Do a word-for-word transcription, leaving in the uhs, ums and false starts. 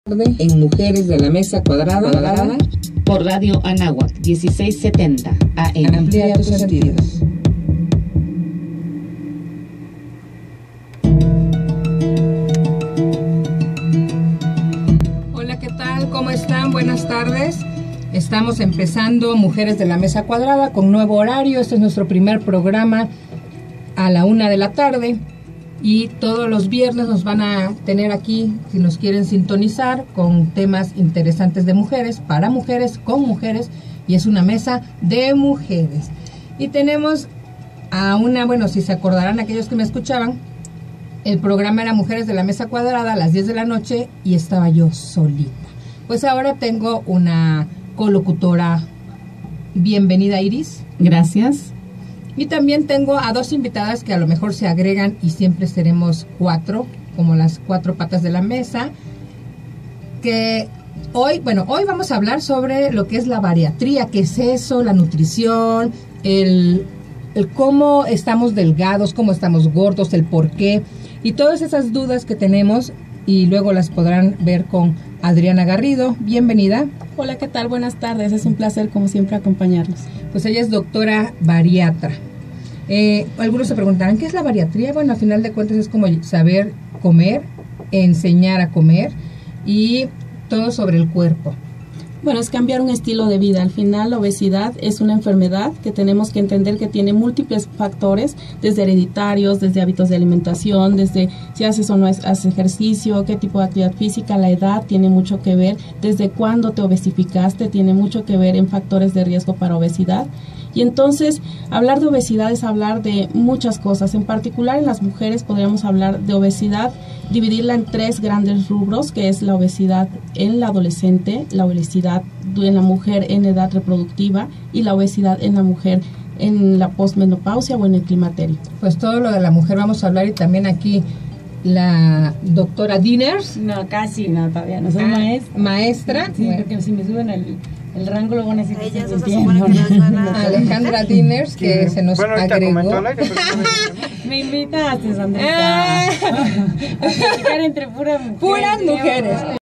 En Mujeres de la Mesa Cuadrada, cuadrada por Radio Anáhuac dieciséis setenta A M. Amplía tus sentidos. Hola, ¿qué tal? ¿Cómo están? Buenas tardes. Estamos empezando Mujeres de la Mesa Cuadrada con nuevo horario. Este es nuestro primer programa a la una de la tarde. Y todos los viernes nos van a tener aquí, si nos quieren sintonizar, con temas interesantes de mujeres, para mujeres, con mujeres, y es una mesa de mujeres. Y tenemos a una, bueno, si se acordarán aquellos que me escuchaban, el programa era Mujeres de la Mesa Cuadrada a las diez de la noche y estaba yo solita. Pues ahora tengo una colocutora. Bienvenida, Iris. Gracias. Y también tengo a dos invitadas que a lo mejor se agregan y siempre seremos cuatro, como las cuatro patas de la mesa, que hoy, bueno, hoy vamos a hablar sobre lo que es la bariatría, qué es eso, la nutrición, el, el cómo estamos delgados, cómo estamos gordos, el por qué, y todas esas dudas que tenemos, y luego las podrán ver con Adriana Garrido. Bienvenida. Hola, ¿qué tal? Buenas tardes, es un placer como siempre acompañarlos. Pues ella es doctora bariatra. Eh, algunos se preguntarán, ¿qué es la bariatría? Bueno, a final de cuentas es como saber comer, enseñar a comer y todo sobre el cuerpo. Bueno, es cambiar un estilo de vida. Al final, la obesidad es una enfermedad que tenemos que entender que tiene múltiples factores, desde hereditarios, desde hábitos de alimentación, desde si haces o no haces ejercicio, qué tipo de actividad física, la edad tiene mucho que ver, desde cuándo te obesificaste, tiene mucho que ver en factores de riesgo para obesidad. Y entonces, hablar de obesidad es hablar de muchas cosas. En particular, en las mujeres podríamos hablar de obesidad, dividirla en tres grandes rubros, que es la obesidad en la adolescente, la obesidad en la mujer en edad reproductiva y la obesidad en la mujer en la posmenopausia o en el climaterio. Pues todo lo de la mujer vamos a hablar, y también aquí la doctora Diners. No, casi no, todavía no soy ah, maestra. ¿Maestra? Sí, bueno. Porque si me suben el, el rango luego van a decir que Ellas estoy se supone que les van a... Alejandra Diners, que se nos bueno, agregó. Al aire, pero me invitaste, Sandrita. A platicar entre puras mujeres. Puras mujeres.